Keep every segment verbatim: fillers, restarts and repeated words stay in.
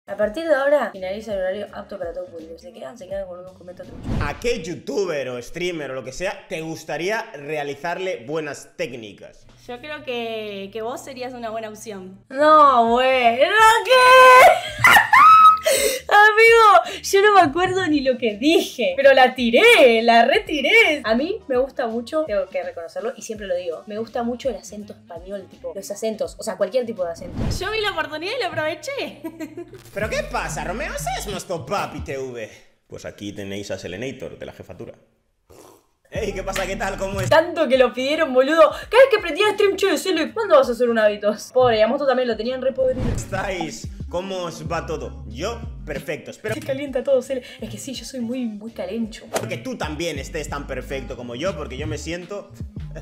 A partir de ahora finaliza el horario apto para todo público. Se quedan, se quedan con unos comentarios. ¿A qué youtuber o streamer o lo que sea te gustaría realizarle buenas técnicas? Yo creo que, que vos serías una buena opción. No, güey. ¿No qué? Amigo, yo no me acuerdo ni lo que dije, pero la tiré, la retiré. A mí me gusta mucho, tengo que reconocerlo y siempre lo digo, me gusta mucho el acento español, tipo, los acentos, o sea, cualquier tipo de acento. Yo vi la oportunidad y la aproveché. ¿Pero qué pasa, Romeo? ¿Sabes nuestro papi T V? Pues aquí tenéis a Selenator de la jefatura. Ey, ¿qué pasa? ¿Qué tal? ¿Cómo es? Tanto que lo pidieron, boludo. Cada vez que prendía stream, che, Sele, ¿cuándo vas a hacer un hábitos? Pobre, y a Moto también lo tenían re podrido. ¿Estáis? ¿Cómo os va todo? Yo, perfecto. Espero Se calienta todo, Sele. Es que sí, yo soy muy, muy calencho. que tú también estés tan perfecto como yo, porque yo me siento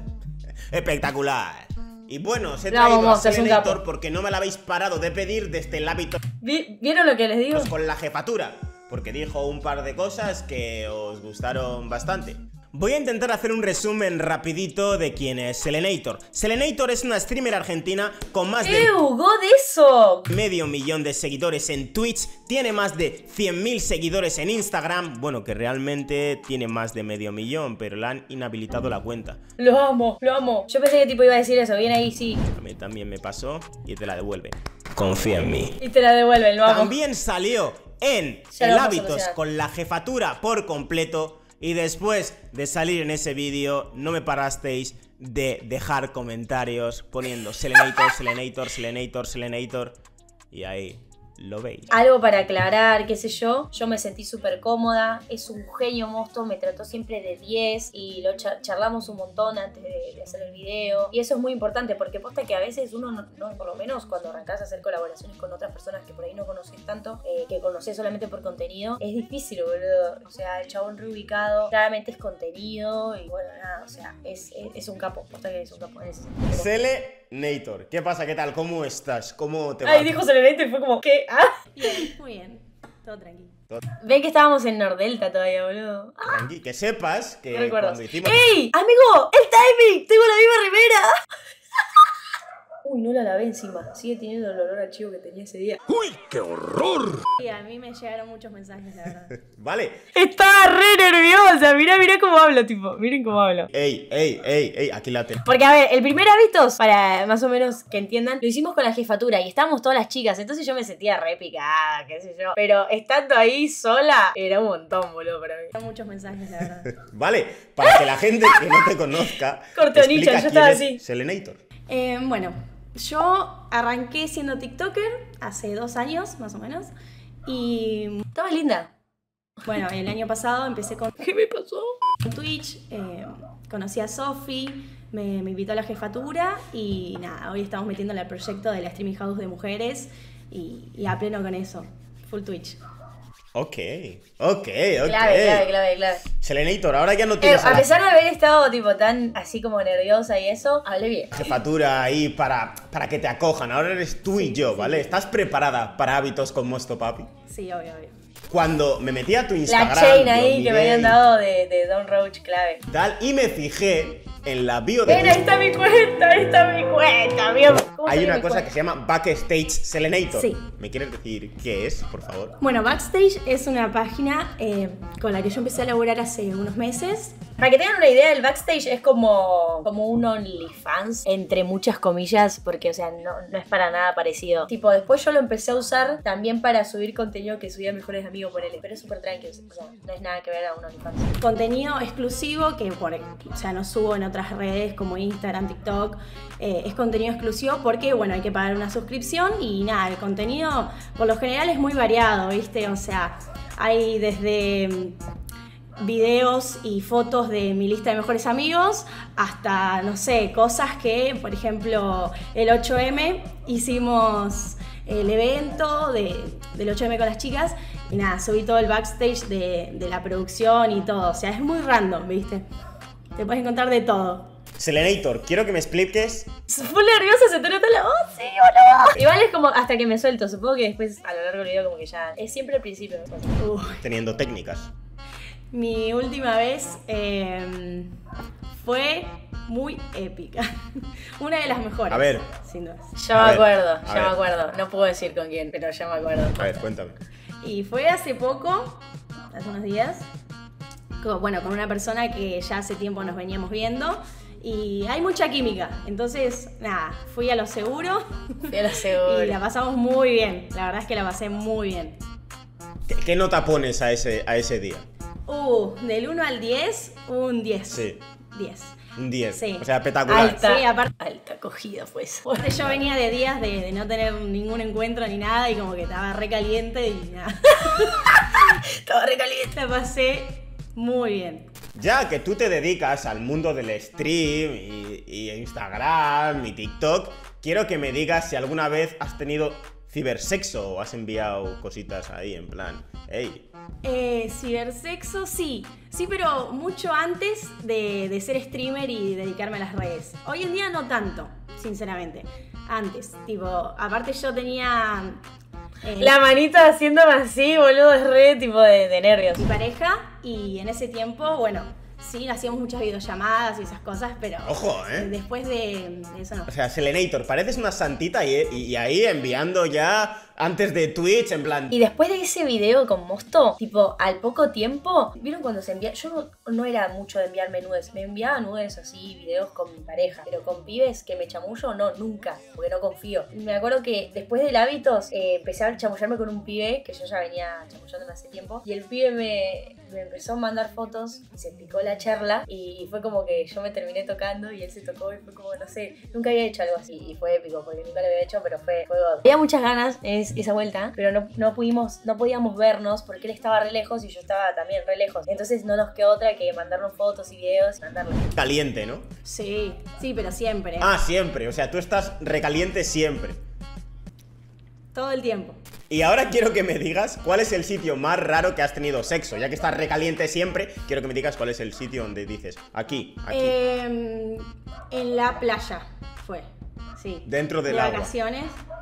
espectacular. Y bueno, os he traído no, vamos, a Selenator porque no me la habéis parado de pedir desde el hábito. ¿Vieron lo que les digo? Pues con la jefatura, porque dijo un par de cosas que os gustaron bastante. Voy a intentar hacer un resumen rapidito de quién es Selenator. Selenator es una streamer argentina con más de ¡Ew, God eso! medio millón de seguidores en Twitch. Tiene más de cien mil seguidores en Instagram. Bueno, que realmente tiene más de medio millón, pero le han inhabilitado la cuenta. Lo amo, lo amo. Yo pensé que tipo iba a decir eso, bien ahí, sí. A mí también me pasó y te la devuelven. Confía en mí. Y te la devuelven, lo amo. También salió en Ya el lo vamos a hábitos solucionar. con la jefatura por completo. Y después de salir en ese vídeo, no me parasteis de dejar comentarios poniendo Selenator, Selenator, Selenator, Selenator. Y ahí lo veis. Algo para aclarar, qué sé yo. Yo me sentí súper cómoda. Es un genio Mosto, me trató siempre de diez. Y lo char charlamos un montón antes de, de hacer el video. Y eso es muy importante porque posta que a veces uno, no, no, por lo menos cuando arrancás a hacer colaboraciones con otras personas que por ahí no conoces tanto, eh, que conoces solamente por contenido, es difícil, boludo. O sea, el chabón reubicado, claramente es contenido. Y bueno, nada, o sea, es, es, es un capo. Posta que es un capo en ese sentido. Selenator, ¿qué pasa? ¿Qué tal? ¿Cómo estás? ¿Cómo te va? Ay, dijo Selenator y fue como, ¿qué? ¿Ah? Bien, muy bien. Todo tranquilo. Ven que estábamos en Nordelta todavía, boludo. Tranqui, que sepas que ¿Qué recuerdos? cuando hicimos... ¡Ey! ¡Amigo! ¡El timing! ¡Tengo la misma remera! Uy, no la lavé encima. Sigue teniendo el olor a chivo que tenía ese día. ¡Uy, qué horror! Y a mí me llegaron muchos mensajes, la verdad. Vale. Estaba re nerviosa. Mirá, mirá cómo hablo, tipo. Miren cómo hablo. Ey, ey, ey, ey, aquí la tengo. Porque, a ver, el primer hábitos, para más o menos que entiendan, lo hicimos con la jefatura y estábamos todas las chicas. Entonces yo me sentía re picada, qué sé yo. Pero estando ahí sola, era un montón, boludo, para mí. Llegaron muchos mensajes, la verdad. Vale, para que la gente que no te conozca Cortonicha, explica yo estaba quién es así. Selenator. Eh, bueno, yo arranqué siendo TikToker hace dos años, más o menos. Y Estaba linda. bueno, el año pasado empecé con ¿Qué me pasó? Twitch, eh, conocí a Sofi, me, me invitó a la jefatura y nada, hoy estamos metiéndole al proyecto de la Streaming House de mujeres y, y a pleno con eso, full Twitch. Ok, ok, ok. Clave, clave, clave, clave. Selenator, ahora ya no Eh, tienes a a la pesar de haber estado tipo tan así como nerviosa y eso, hablé bien. jefatura ahí para, para que te acojan. Ahora eres tú y yo, ¿vale? ¿Estás preparada para hábitos con Mosto Papi? Sí, obvio, obvio. Cuando me metí a tu Instagram, La chain lo ahí que me miré habían y dado de, de Don Roach, clave. tal, y me fijé en la bio de Ven, tu ahí está mi cuenta, ahí está mi cuenta, amigo. ¿Cómo Hay sale una mi cosa cuenta? que se llama Backstage Selenator. Sí. ¿Me quieres decir qué es, por favor? Bueno, Backstage es una página eh, con la que yo empecé a laburar hace unos meses. Para que tengan una idea, el backstage es como, como un OnlyFans, entre muchas comillas, porque, o sea, no, no es para nada parecido. Tipo, después yo lo empecé a usar también para subir contenido que subía Mejores Amigos, ponele, pero es súper tranquilo, o sea, no es nada que ver a un OnlyFans. Contenido exclusivo que por, o sea, no subo en otras redes como Instagram, TikTok. Eh, es contenido exclusivo porque, bueno, hay que pagar una suscripción y nada, el contenido por lo general es muy variado, ¿viste? O sea, hay desde mm, videos y fotos de mi lista de mejores amigos hasta, no sé, cosas que, por ejemplo, el ocho eme hicimos el evento de, del ocho eme con las chicas y nada, subí todo el backstage de, de la producción y todo. O sea, es muy random, ¿viste? Te puedes encontrar de todo. Selenator, quiero que me expliques. Fue nerviosa, se te nota la voz, sí o no. Igual es como hasta que me suelto, supongo que después a lo largo del video como que ya... Es siempre el principio, me pasa. Uy. Teniendo técnicas. Mi última vez eh, fue muy épica. Una de las mejores. A ver. Sin duda. Ya A me ver, acuerdo, a ya ver. me acuerdo. No puedo decir con quién, pero ya me acuerdo. A ver, cuéntame. Y fue hace poco, hace unos días, con, bueno, con una persona que ya hace tiempo nos veníamos viendo. Y hay mucha química. Entonces, nada, fui a lo seguro. Te lo aseguro. Y la pasamos muy bien. La verdad es que la pasé muy bien. ¿Qué, qué nota pones a ese, a ese día? Uh, del uno al diez, un diez. Sí. diez. Un diez. Sí. O sea, espectacular. Alta, Sí, aparte- alta acogida fue eso. Aparte yo venía de días de, de no tener ningún encuentro ni nada y como que estaba re caliente y nada. Estaba recaliente. La pasé muy bien. Ya que tú te dedicas al mundo del stream y, y Instagram y TikTok, quiero que me digas si alguna vez has tenido cibersexo o has enviado cositas ahí en plan, hey. Eh, cibersexo, sí. Sí, pero mucho antes de, de ser streamer y dedicarme a las redes. Hoy en día no tanto, sinceramente. Antes, tipo, aparte yo tenía... eh, La manita haciéndome así, boludo, es re tipo de, de nervios. mi pareja y en ese tiempo, bueno, sí, hacíamos muchas videollamadas y esas cosas, pero... Ojo, ¿eh? Después de, de eso no. O sea, Selenator, pareces una santita y, y- y ahí enviando ya antes de Twitch, en plan... Y después de ese video con Mosto, tipo, al poco tiempo, ¿vieron cuando se envía? Yo no, no era mucho de enviarme nudes, me enviaba nudes así, videos con mi pareja, pero con pibes que me chamullo, no, nunca, porque no confío. Me acuerdo que después del Hábitos, eh, empecé a chamullarme con un pibe, que yo ya venía chamullándome hace tiempo, y el pibe me, me empezó a mandar fotos, y se picó la charla, y fue como que yo me terminé tocando, y él se tocó, y fue como, no sé, nunca había hecho algo así, y fue épico, porque nunca lo había hecho, pero fue, fue God. Había muchas ganas, es, esa vuelta, pero no, no pudimos, no podíamos vernos porque él estaba re lejos y yo estaba también re lejos. Entonces no nos quedó otra que mandarnos fotos y videos y mandarlos. Caliente, ¿no? Sí, sí, pero siempre. Ah, siempre. O sea, tú estás recaliente siempre. Todo el tiempo. Y ahora quiero que me digas cuál es el sitio más raro que has tenido sexo. Ya que estás recaliente siempre, quiero que me digas cuál es el sitio donde dices, aquí, aquí. Eh, en la playa fue, sí. Dentro del de agua. vacaciones.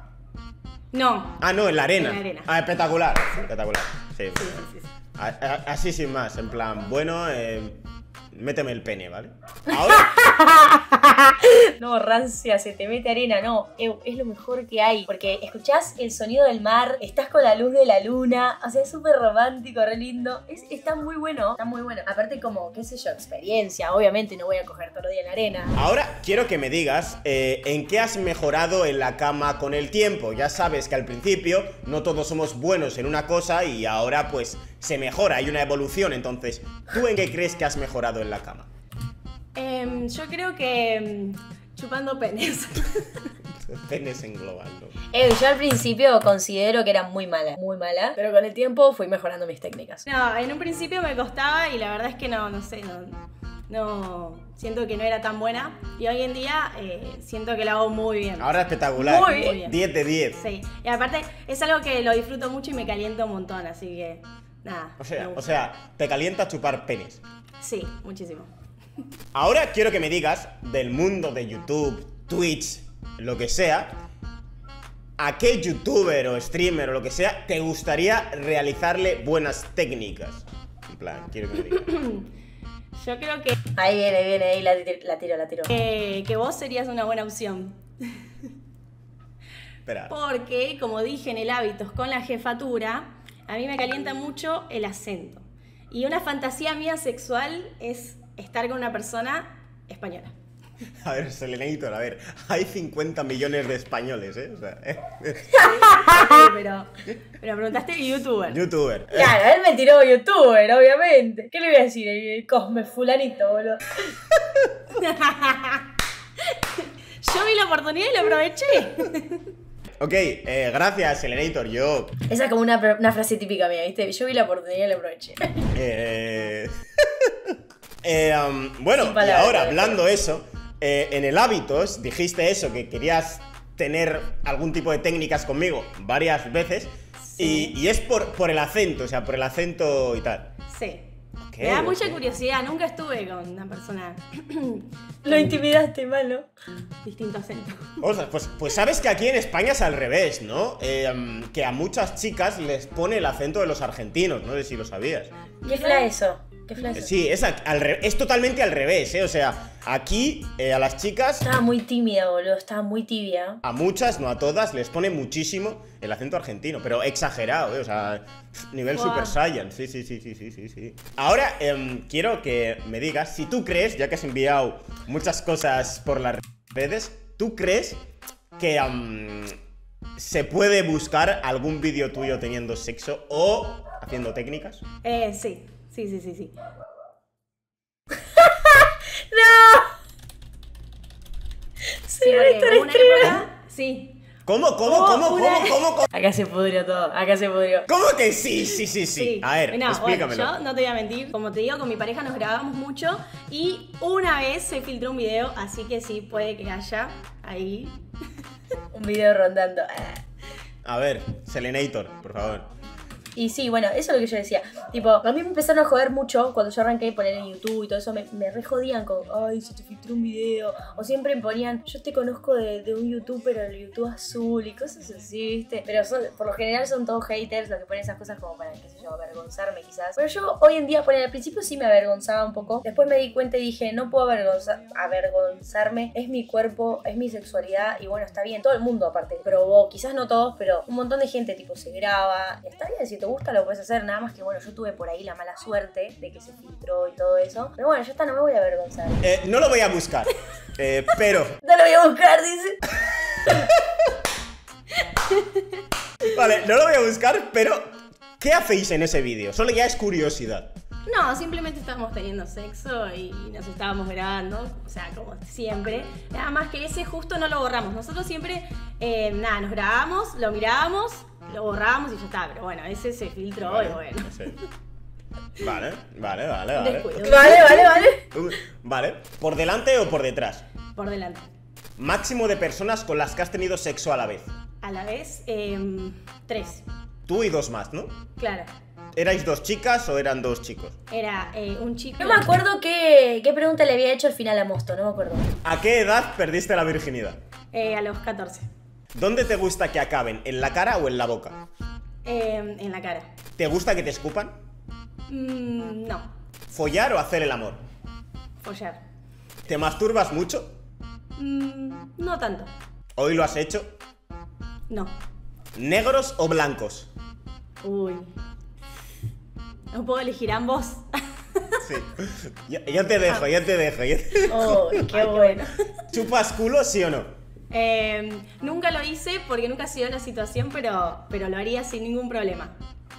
No. Ah, no, en la arena. En la arena. Ah, espectacular. Espectacular. Sí. Sí, sí, sí, sí. A- a- Así sin más, en plan, bueno, eh, méteme el pene, ¿vale? Ahora, No, rancia, se te mete arena, no. Eu, es lo mejor que hay. Porque escuchás el sonido del mar, estás con la luz de la luna. O sea, es súper romántico, re lindo. Es, está muy bueno, está muy bueno. Aparte, como, qué sé yo, experiencia. Obviamente no voy a coger todo el día en la arena. ahora quiero que me digas eh, en qué has mejorado en la cama con el tiempo. Ya sabes que al principio no todos somos buenos en una cosa y ahora pues se mejora, hay una evolución. Entonces, ¿tú en qué crees que has mejorado en la cama? Em, yo creo que em, chupando penes. Penes en global, ¿no? Eu, yo al principio considero que era muy mala, muy mala. Pero con el tiempo fui mejorando mis técnicas. No, en un principio me costaba y la verdad es que no, no sé, no, no siento que no era tan buena. Y hoy en día eh, siento que la hago muy bien. Ahora espectacular. Muy bien. diez de diez. Sí, y aparte es algo que lo disfruto mucho y me calienta un montón, así que nada. O sea, me o gusta. sea, te calienta chupar penes. Sí, muchísimo. Ahora quiero que me digas del mundo de YouTube, Twitch, lo que sea, ¿a qué youtuber o streamer o lo que sea te gustaría realizarle buenas técnicas? En plan, quiero que me digas. Yo creo que, Ahí viene, viene, ahí la, tir- la tiro, la tiro. que, que vos serías una buena opción. Espera. Porque, como dije en el Hábitos con la jefatura, a mí me calienta mucho el acento. Y una fantasía mía sexual es estar con una persona española. A ver, Selenator, a ver, hay cincuenta millones de españoles, ¿eh? O sea, ¿eh? Sí, pero, pero preguntaste youtuber. Youtuber. Claro, él me tiró youtuber, obviamente. ¿Qué le voy a decir? El Cosme fulanito, boludo. Yo vi la oportunidad y lo aproveché. Ok, eh, gracias, Selenator. Yo. Esa es como una, una frase típica mía, ¿viste? Yo vi la oportunidad y la aproveché. Eh... eh, um, bueno, Sin y palabras, ahora, ¿no? hablando eso, eh, en el Hábitos dijiste eso, que querías tener algún tipo de técnicas conmigo varias veces. Sí. Y, y es por, por el acento, o sea, por el acento y tal. Sí. Ok, Me da mucha ok. curiosidad. Nunca estuve con una persona Lo intimidaste, malo. distinto acento. Ostras, pues, pues sabes que aquí en España es al revés, ¿no? Eh, um, que a muchas chicas les pone el acento de los argentinos, no sé si lo sabías. ¿Qué fue eso? ¿Qué flash? Sí, es, al, al re, es totalmente al revés, ¿eh? O sea, aquí eh, a las chicas... Estaba muy tímida, boludo, estaba muy tibia. A muchas, no a todas, les pone muchísimo el acento argentino, pero exagerado, ¿eh? O sea, nivel Wow. Super Saiyan. Sí, sí, sí, sí, sí, sí, sí. Ahora, eh, quiero que me digas, si tú crees, ya que has enviado muchas cosas por las redes, ¿tú crees que um, se puede buscar algún vídeo tuyo teniendo sexo o haciendo técnicas? Eh, sí, sí, sí, sí, sí. Sí, Sí, porque Víctor hubo una escribe. época, sí. ¿Cómo, cómo, Oh, cómo, una- cómo, cómo, cómo? Acá se pudrió todo, acá se pudrió. ¿Cómo que sí, sí, sí, sí? A ver, No, explícamelo. Bueno, yo no te voy a mentir, como te digo, con mi pareja nos grabamos mucho y una vez se filtró un video, así que sí, puede que haya ahí. Un video rondando. A ver, Selenator, por favor. Y sí, bueno, eso es lo que yo decía. Tipo, a mí me empezaron a joder mucho cuando yo arranqué a poner en YouTube y todo eso. Me, me re jodían con, ay, se te filtró un video. O siempre me ponían, yo te conozco de, de un YouTube, pero el YouTube azul y cosas así, ¿viste? Pero son, por lo general son todos haters los que ponen esas cosas como para, qué sé yo, avergonzarme quizás. Pero yo hoy en día, por al principio sí me avergonzaba un poco. Después me di cuenta y dije, no puedo avergonza avergonzarme. Es mi cuerpo, es mi sexualidad. Y bueno, está bien. Todo el mundo aparte probó, quizás no todos, pero un montón de gente tipo se graba. Está bien, si te gusta lo puedes hacer, nada más que bueno, yo tuve por ahí la mala suerte de que se filtró y todo eso, pero bueno, ya está, no me voy a avergonzar. Eh, no lo voy a buscar, eh, pero... No lo voy a buscar, dice. Vale, no lo voy a buscar, pero... ¿Qué hacéis en ese vídeo? Solo ya es curiosidad. No, simplemente estábamos teniendo sexo y nos estábamos grabando, o sea, como siempre. Nada más que ese justo no lo borramos. Nosotros siempre, eh, nada, nos grabamos, lo mirábamos, lo borrábamos y ya está. Pero bueno, ese se filtró Vale, y bueno. no sé. Vale, vale, vale, Un vale. descuido. Vale, vale, vale. Uh, Vale, ¿por delante o por detrás? Por delante. Máximo de personas con las que has tenido sexo a la vez. A la vez, eh, tres. Tú y dos más, ¿no? Claro. ¿Erais dos chicas o eran dos chicos? Era eh, un chico. No me acuerdo qué, qué pregunta le había hecho al final a Mosto, no me acuerdo. ¿A qué edad perdiste la virginidad? Eh, a los catorce. ¿Dónde te gusta que acaben? ¿En la cara o en la boca? Eh, en la cara. ¿Te gusta que te escupan? Mm, no. ¿Follar o hacer el amor? Follar. ¿Te masturbas mucho? Mm, no tanto. ¿Hoy lo has hecho? No. ¿Negros o blancos? Uy. ¿No puedo elegir ambos? Sí. Yo, yo te dejo, yo te dejo. yo te- Oh, qué bueno. ¿Chupas culo, sí o no? Eh, nunca lo hice porque nunca ha sido la situación, pero, pero lo haría sin ningún problema.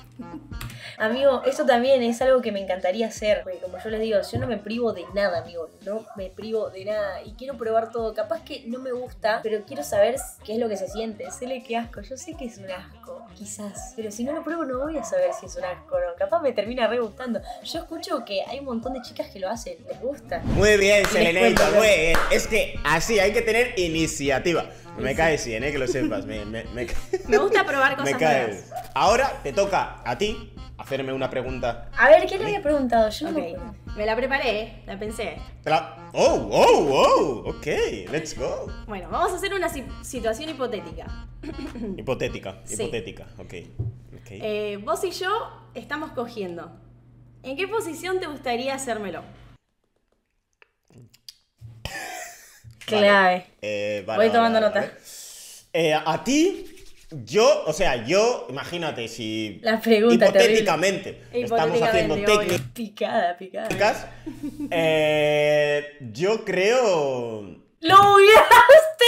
Amigo, eso también es algo que me encantaría hacer, porque como yo les digo, yo no me privo de nada, amigo, no me privo de nada y quiero probar todo. Capaz que no me gusta, pero quiero saber qué es lo que se siente. Séle qué asco, yo sé que es un asco, quizás, pero si no lo pruebo no voy a saber si es un asco o no. Capaz me termina re gustando. Yo escucho que hay un montón de chicas que lo hacen, les gusta. Muy bien, Selenator, cuento, muy bien. Es que así hay que tener iniciativa. Me caes bien, eh, que lo sepas. Me, me, me, Me gusta probar cosas me caes. nuevas. Ahora te toca a ti hacerme una pregunta. A ver, ¿qué le había preguntado? Yo no me Ok, acuerdo. me la preparé, la pensé. Te la- Oh, oh, oh. Ok, let's go. Bueno, vamos a hacer una si- situación hipotética. Hipotética, Sí. hipotética. Ok. Ok. Eh, vos y yo estamos cogiendo. ¿En qué posición te gustaría hacérmelo? Clave. Eh, vale, Voy vale, tomando vale, nota. vale. Eh, a ti, yo, o sea, yo, imagínate si La pregunta hipotéticamente estamos haciendo Hipotéticamente, obvio. Picada, picada. técnicas, eh, yo creo, ¡Lo hubieraste!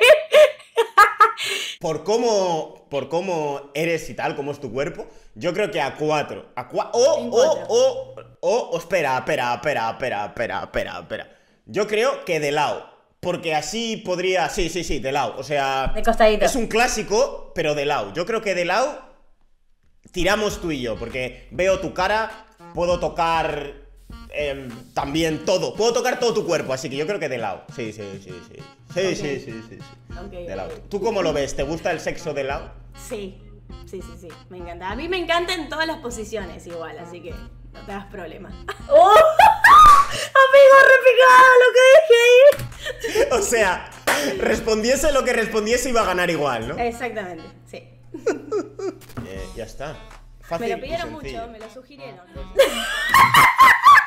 por cómo, por cómo eres y tal, cómo es tu cuerpo, yo creo que a cuatro, a cua o, En o, cuatro. o, o, o, espera, espera, espera, espera, espera, espera, espera, yo creo que de lado. Porque así podría... Sí, sí, sí, de lado. O sea... De costadito. Es un clásico, pero de lado. Yo creo que de lado tiramos tú y yo. Porque veo tu cara, puedo tocar eh, también todo. Puedo tocar todo tu cuerpo, así que yo creo que de lado. Sí, sí, sí, sí. Sí, Ok. sí, sí, sí, sí. Ok, De lado. ok. ¿Tú cómo lo ves? ¿Te gusta el sexo de lado? Sí, sí, sí, sí, me encanta. A mí me encanta en todas las posiciones igual, así que no te hagas problema. ¡Oh! Amigo, repicada lo que dije ahí. O sea, respondiese lo que respondiese iba a ganar igual, ¿no? Exactamente, sí. Eh, ya está. Fácil Me lo y pidieron sencillo. mucho, me lo sugirieron.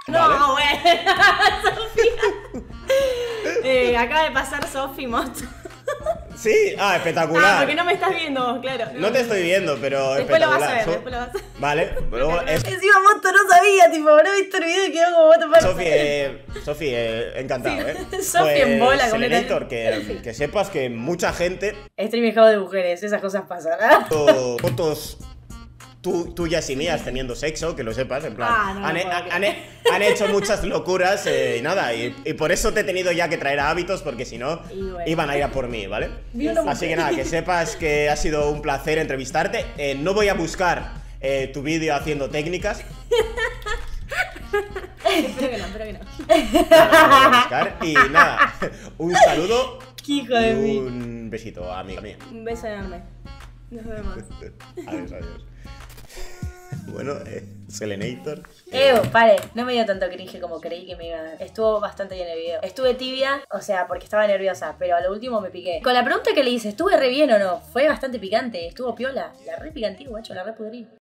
No, Vale. bueno, Sofía. Eh, acaba de pasar Sofi Moto. Sí, ah, espectacular. Ah, porque no me estás viendo vos, claro. No te estoy viendo, pero Después lo vas espectacular. a ver, So- después lo vas a ver. Vale, luego es... Encima Moto no sabía, tipo, no he visto el video y quedó como Moto para. Sofi, eh, Sofi, eh, encantado, Sí, ¿eh? Sofi en bola, Selenator, completamente. que, que sepas que mucha gente Stream de mujeres, esas cosas pasan, ¿ah? o- fotos tú- tuyas y mías teniendo sexo, que lo sepas, en plan. Ah, no han, lo he- puedo han- creer. han he- han hecho muchas locuras eh, y nada, y, y por eso te he tenido ya que traer a Hábitos, porque si no, Y bueno. iban a ir a por mí, ¿vale? Vi una Así que nada, que sepas que ha sido un placer entrevistarte. Eh, no voy a buscar eh, tu vídeo haciendo técnicas. Espero que no, espero que no. Nada, no voy a buscar. Y nada, un saludo. Qué hijo de y mí. un besito, amiga mía. Un beso enorme. Nos vemos. Adiós, adiós. Bueno, eh, Selenator. Eh, pare, no me dio tanto cringe como creí que me iba a dar. Estuvo bastante bien el video. Estuve tibia, o sea, porque estaba nerviosa, pero a lo último me piqué. Con la pregunta que le hice, ¿estuve re bien o no? Fue bastante picante, estuvo piola. La re picanté, guacho, la re pudrí.